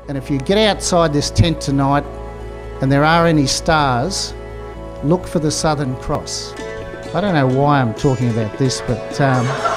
And if you get outside this tent tonight and there are any stars, look for the Southern Cross. I don't know why I'm talking about this, but